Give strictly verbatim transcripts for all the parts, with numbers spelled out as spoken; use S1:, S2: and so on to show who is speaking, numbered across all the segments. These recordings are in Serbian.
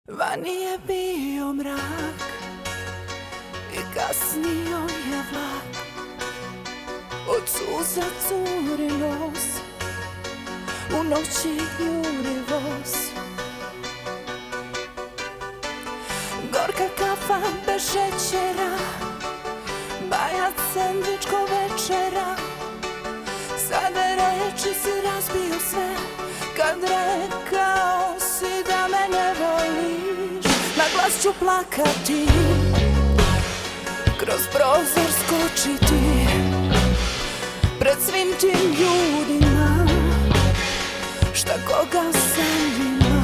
S1: Vani je bio mrak i kasnio je vlak, od suza curi nos, u noći juri voz. Gorka kafa bez šećera, bajac sendvič ko večera. Sada reči si razbio sve, kad rekao si da me ne voliš. Na glas ću plakati, kroz prozor skočiti, pred svim tim ljudima, šta koga zanima.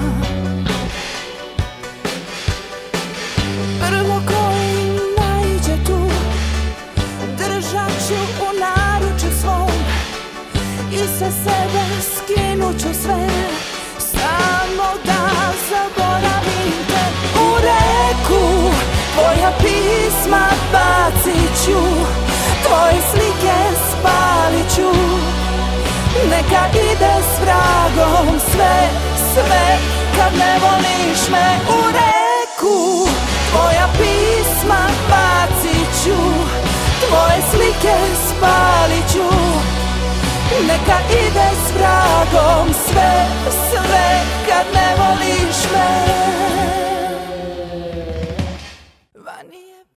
S1: Prvo koji naiđe tu, držat ću u naručju svom, i sa sebe skinut ću sve, samo da zaboravim te. U reku tvoja pisma bacit ću, tvoje slike spalit ću. Neka ide s vragom sve, sve, kad ne voliš me. U reku tvoja pisma bacit ću, tvoje slike spalit ću. Neka ide s vragom sve, sve, kad ne voliš me.